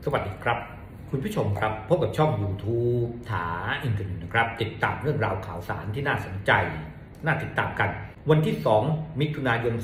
สวัสดีครับคุณผู้ชมครับพบกับช่อง YouTube ถาอินเทอร์เน็ตนะครับติดตามเรื่องราวข่าวสารที่น่าสนใจน่าติดตามกันวันที่ 2 มิถุนายน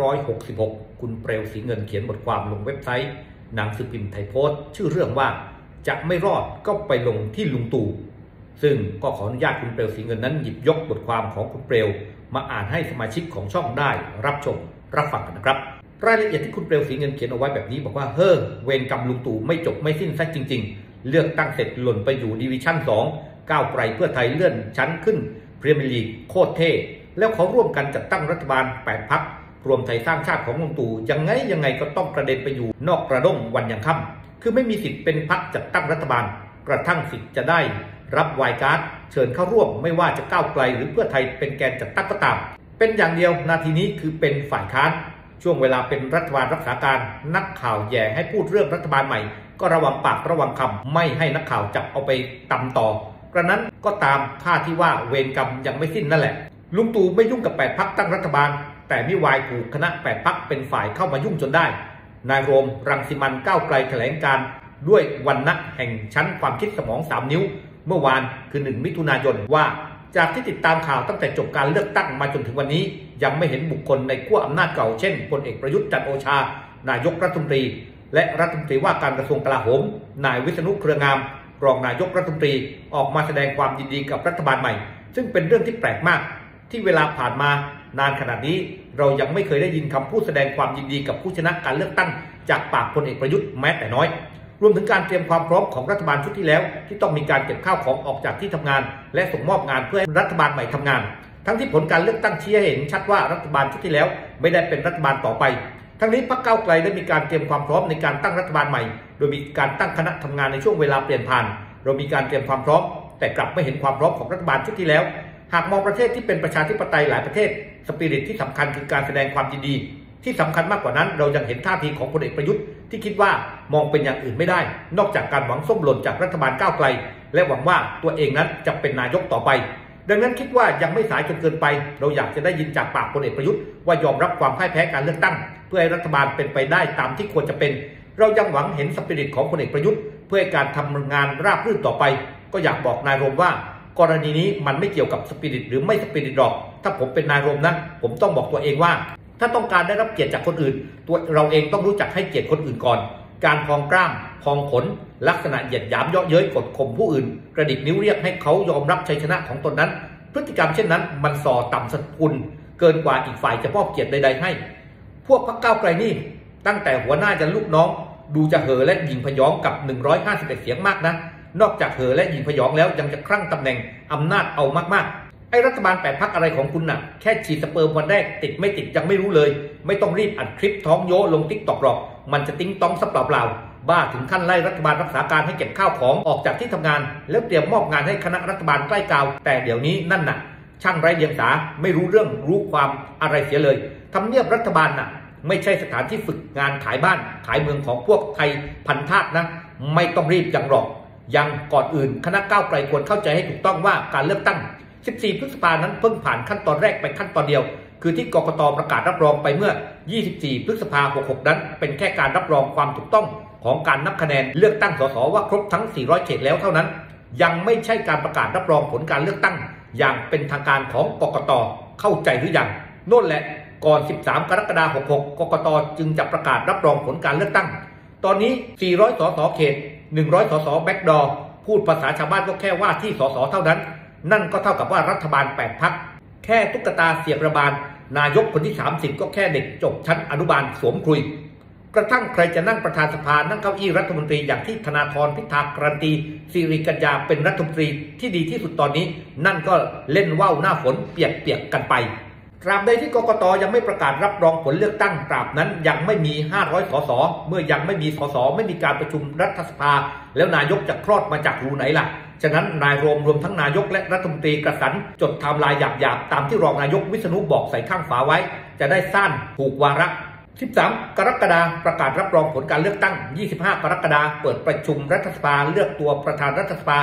2566 คุณเปลวศรีเงินเขียนบทความลงเว็บไซต์หนังสือพิมพ์ไทยโพสต์ชื่อเรื่องว่าจะไม่รอดก็ไปลงที่ลุงตู่ซึ่งก็ขออนุญาตคุณเปลวศรีเงินนั้นหยิบยกบทความของคุณเปลวมาอ่านให้สมาชิกของช่องได้รับชมรับฟังกันนะครับรายละเอียดที่คุณเปลวศรีเงินเขียนเอาไว้แบบนี้บอกว่าเฮ้อเวรกรรมลุงตู่ไม่จบไม่สิ้นซะจริงๆเลือกตั้งเสร็จหล่นไปอยู่ดิวิชั่น 2ก้าวไกลเพื่อไทยเลื่อนชั้นขึ้นพรีเมียร์ลีกโคตรเท่แล้วเขาร่วมกันจัดตั้งรัฐบาล8 พรรครวมไทยสร้างชาติของลุงตู่ยังไงก็ต้องกระเด็นไปอยู่นอกกระด้งวันยังค่ำคือไม่มีสิทธิ์เป็นพรรคจัดตั้งรัฐบาลกระทั่งสิทธิ์จะได้รับไวการ์ดเชิญเข้าร่วมไม่ว่าจะก้าวไกลหรือเพื่อไทยเป็นแกนจัดตั้งก็ตามเป็นอย่างเดียวนาทีนี้คือเป็นฝ่ายค้านช่วงเวลาเป็นรัฐบาลรักษาการนักข่าวแย่ให้พูดเรื่องรัฐบาลใหม่ก็ระวังปากระวังคำไม่ให้นักข่าวจับเอาไปตำต่อกระนั้นก็ตามท่าที่ว่าเวรกรรมยังไม่สิ้นนั่นแหละลุงตู่ไม่ยุ่งกับ8 พรรคตั้งรัฐบาลแต่มิวายถูกคณะ8 พรรคเป็นฝ่ายเข้ามายุ่งจนได้นายโรมรังสิมันก้าวไกลแถลงการด้วยวันณะแห่งชั้นความคิดสมอง3 นิ้วเมื่อวานคือ1 มิถุนายนว่าจากที่ติดตามข่าวตั้งแต่จบการเลือกตั้งมาจนถึงวันนี้ยังไม่เห็นบุคคลในขั้วอำนาจเก่าเช่นพลเอกประยุทธ์จันทร์โอชานายกรัฐมนตรีและรัฐมนตรีว่าการกระทรวงกลาโหมนายวิษณุเครืองามรองนายกรัฐมนตรีออกมาแสดงความยินดีกับรัฐบาลใหม่ซึ่งเป็นเรื่องที่แปลกมากที่เวลาผ่านมานานขนาดนี้เรายังไม่เคยได้ยินคำพูดแสดงความยินดีกับผู้ชนะการเลือกตั้งจากปากพลเอกประยุทธ์แม้แต่น้อยรวมถึงการเตรียมความพร้อมของรัฐบาลชุดที่แล้วที่ต้องมีการเก็บข้าวของออกจากที่ทำงานและส่งมอบงานเพื่อให้รัฐบาลใหม่ทำงานทั้งที่ผลการเลือกตั้งชี้ให้เห็นชัดว่ารัฐบาลชุดที่แล้วไม่ได้เป็นรัฐบาลต่อไปทั้งนี้พรรคก้าวไกลได้มีการเตรียมความพร้อมในการตั้งรัฐบาลใหม่โดยมีการตั้งคณะทำงานในช่วงเวลาเปลี่ยนผ่านเรามีการเตรียมความพร้อมแต่กลับไม่เห็นความพร้อมของรัฐบาลชุดที่แล้วหากมองประเทศที่เป็นประชาธิปไตยหลายประเทศสปิริตที่สำคัญคือการแสดงความยินดีที่สำคัญมากกว่านั้นเรายังเห็นท่าทีของพลเอกประยุทธ์ที่คิดว่ามองเป็นอย่างอื่นไม่ได้นอกจากการหวังส้มหล่นจากรัฐบาลก้าวไกลและหวังว่าตัวเองนั้นจะเป็นนายกต่อไปดังนั้นคิดว่ายังไม่สายจนเกินไปเราอยากจะได้ยินจากปากพลเอกประยุทธ์ว่ายอมรับความพ่ายแพ้การเลือกตั้งเพื่อให้รัฐบาลเป็นไปได้ตามที่ควรจะเป็นเรายังหวังเห็นสปิริตของพลเอกประยุทธ์เพื่อให้การทำงานราบรื่นต่อไปก็อยากบอกนายโรมว่ากรณีนี้มันไม่เกี่ยวกับสปิริตหรือไม่สปิริตหรอกถ้าผมเป็นนายโรมนะผมต้องบอกตัวเองว่าถ้าต้องการได้รับเกียรติจากคนอื่นตัวเราเองต้องรู้จักให้เกียรติคนอื่นก่อนการพองกล้ามพองขนลักษณะเหยียดหยามเยาะเย้ยกดข่มผู้อื่นกระดิกนิ้วเรียกให้เขายอมรับชัยชนะของตนนั้นพฤติกรรมเช่นนั้นมันส่อต่ำสกุลเกินกว่าอีกฝ่ายจะมอบเกียรติใดๆให้พวกพรรคก้าวไกลนี่ตั้งแต่หัวหน้าจนลูกน้องดูจะเห่อและหยิ่งพยองกับ151 เสียงมากนะนอกจากเห่อและหยิ่งพยองแล้วยังจะคลั่งตำแหน่งอำนาจเอามากๆไอ้รัฐบาล8 พรรคอะไรของคุณน่ะแค่ฉีดสเปิร์มวันแรกติดไม่ติดยังไม่รู้เลยไม่ต้องรีบอัดคลิปท้องโยลงติ๊กต็อกหรอกมันจะติ้งต้องซะเปล่าๆบ้าถึงขั้นไล่รัฐบาลรักษาการให้เก็บข้าวของออกจากที่ทำงานแล้วเตรียมมอบงานให้คณะรัฐบาลใกล้กาวแต่เดี๋ยวนี้นั่นน่ะช่างไร้เดียงสาไม่รู้เรื่องรู้ความอะไรเสียเลยทำเนียบรัฐบาลน่ะไม่ใช่สถานที่ฝึกงานขายบ้านขายเมืองของพวกไทยพันธาตุนะไม่ต้องรีบยังหรอกยังก่อนอื่นคณะก้าวไกลควรเข้าใจให้ถูกต้องว่าการเลือกตั้ง14 พฤษภาคมนั้นเพิ่งผ่านขั้นตอนแรกไปขั้นตอนเดียวคือที่กกต.ประกาศรับรองไปเมื่อ24 พฤษภาคม 66นั้นเป็นแค่การรับรองความถูกต้องของการนับคะแนนเลือกตั้งสสว่าครบทั้ง400เขตแล้วเท่านั้นยังไม่ใช่การประกาศรับรองผลการเลือกตั้งอย่างเป็นทางการของกกต.เข้าใจหรือยังโน่นแหละก่อน13 กรกฎาคม 66กกต.จึงจะประกาศรับรองผลการเลือกตั้งตอนนี้400 สสเขต100 สสแบ็กดอร์พูดภาษาชาวบ้านก็แค่ว่าที่สสเท่านั้นนั่นก็เท่ากับว่ารัฐบาล8 พรรคแค่ตุ๊กตาเสียบระบาลนายกคนที่30ก็แค่เด็กจบชั้นอนุบาลสวมคลุยกระทั่งใครจะนั่งประธานสภานั่งเก้าอี้รัฐมนตรีอย่างที่ธนาธรพิธาการันตีสิริกัญญาเป็นรัฐมนตรีที่ดีที่สุดตอนนี้นั่นก็เล่นว่าวหน้าฝนเปียกกันไปตราบใดที่กกต.ยังไม่ประกาศรับรองผลเลือกตั้งตราบนั้นยังไม่มี500 สสเมื่อยังไม่มีสสไม่มีการประชุมรัฐสภาแล้วนายกจะคลอดมาจากรูไหนล่ะฉะนั้นนายรวมทั้งนายกและรัฐมนตรีกระสันจดไทม์ไลน์หยาบๆตามที่รองนายกวิษณุบอกใส่ข้างฝาไว้จะได้สั้นถูกวาระ13 กรกฎาคมประกาศรับรองผลการเลือกตั้ง25 กรกฎาคมเปิดประชุมรัฐสภาเลือกตัวประธานรัฐสภา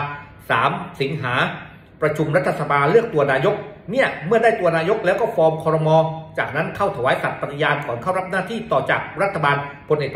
3 สิงหาประชุมรัฐสภาเลือกตัวนายกเนี่ยเมื่อได้ตัวนายกแล้วก็ฟอร์มครม.จากนั้นเข้าถวายสัตย์ปฏิญาณก่อนเข้ารับหน้าที่ต่อจากรัฐบาลพลเอกประยุทธ์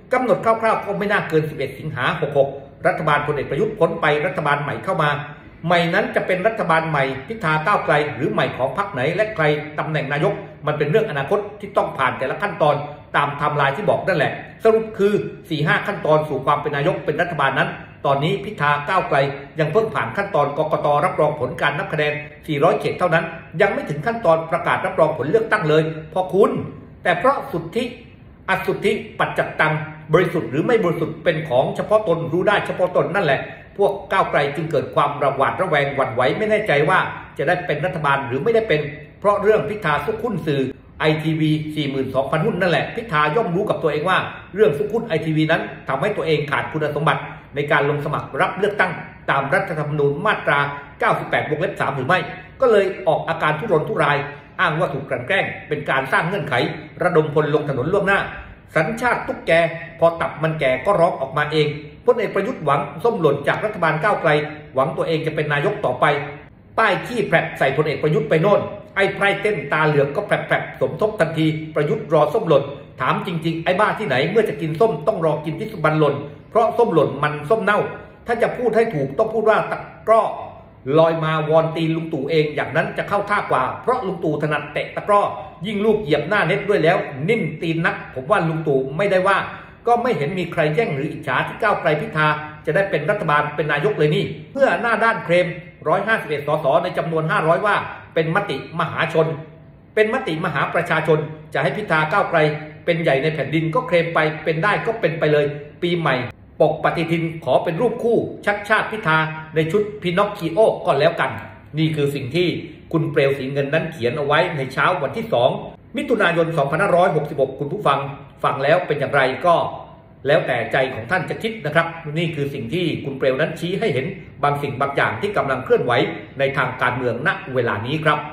กำหนดคร่าวๆก็ไม่น่าเกิน 11 สิงหา 66 รัฐบาลพลเอกประยุทธ์พ้นไปรัฐบาลใหม่เข้ามาใหม่นั้นจะเป็นรัฐบาลใหม่พิธาก้าวไกลหรือใหม่ของพรรคไหนและใครตำแหน่งนายกมันเป็นเรื่องอนาคตที่ต้องผ่านแต่ละขั้นตอนตามไทม์ไลน์ที่บอกนั่นแหละสรุปคือ 4-5 ขั้นตอนสู่ความเป็นนายกเป็นรัฐบาลนั้นตอนนี้พิธาก้าวไกลยังเพิ่งผ่านขั้นตอนกกต.รับรองผลการนับคะแนน 400 เขตเท่านั้นยังไม่ถึงขั้นตอนประกาศรับรองผลเลือกตั้งเลยพอคุณแต่เพราะสุทธิอสุทธิปัจจัตตังบริสุทธิ์หรือไม่บริสุทธิ์เป็นของเฉพาะตนรู้ได้เฉพาะตนนั่นแหละพวกก้าวไกลจึงเกิดความระหวาดระแวงหวั่นไหวไม่แน่ใจว่าจะได้เป็นรัฐบาลหรือไม่ได้เป็นเพราะเรื่องพิธาซุกหุ้นสื่อไอทีวี 42,000 หุ้นนั่นแหละพิธาย่อมรู้กับตัวเองว่าเรื่องซุกหุ้นไอทีวีนั้นทำให้ตัวเองขาดคุณสมบัติในการลงสมัครรับเลือกตั้งตามรัฐธรรมนูญมาตรา 98 วงเล็บ 3 หรือไม่ก็เลยออกอาการทุรนทุรายอ้างว่าถูกกลั่นแกล้งเป็นการสร้างเงื่อนไขระดมพลลงถนนล่วงหน้าสัญชาติตุ๊กแกพอตับมันแก่ก็ร้องออกมาเองพลเอกประยุทธ์หวังส้มหล่นจากรัฐบาลก้าวไกลหวังตัวเองจะเป็นนายกต่อไปป้ายขี้แผลบใส่พลเอกประยุทธ์ไปโน่นไอ้ไพร่เต้นตาเหลืองก็แผลบสมทบทันทีประยุทธ์รอส้มหล่นถามจริงๆไอ้บ้าที่ไหนเมื่อจะกินส้มต้องรอกินที่สุบันหล่นเพราะส้มหล่นมันส้มเน่าถ้าจะพูดให้ถูกต้องพูดว่าตะกร้อลอยมาวอนตีนลุงตู่เองอย่างนั้นจะเข้าท่ากว่าเพราะลุงตู่ถนัดเตะตะกร้อยิ่งลูกเหยียบหน้าเน็ตด้วยแล้วนิ่มตีนนักผมว่าลุงตู่ไม่ได้ว่าก็ไม่เห็นมีใครแย่งหรืออิจฉาที่ก้าวไกลพิธาจะได้เป็นรัฐบาลเป็นนายกเลยนี่เพื่อหน้าด้านเคลม151 สสในจำนวน500ว่าเป็นมติมหาชนเป็นมติมหาประชาชนจะให้พิธาก้าวไกลเป็นใหญ่ในแผ่นดินก็เคลมไปเป็นได้ก็เป็นไปเลยปีใหม่ปกปฏิทินขอเป็นรูปคู่ชัดชาติพิธาในชุดพินอคคิโอก็แล้วกันนี่คือสิ่งที่คุณเปลวศรีเงินนั้นเขียนเอาไว้ในเช้าวันที่2 มิถุนายน 2566 คุณผู้ฟังแล้วเป็นอย่างไรก็แล้วแต่ใจของท่านจะคิดนะครับนี่คือสิ่งที่คุณเปลวนั้นชี้ให้เห็นบางสิ่งบางอย่างที่กำลังเคลื่อนไหวในทางการเมืองณเวลานี้ครับ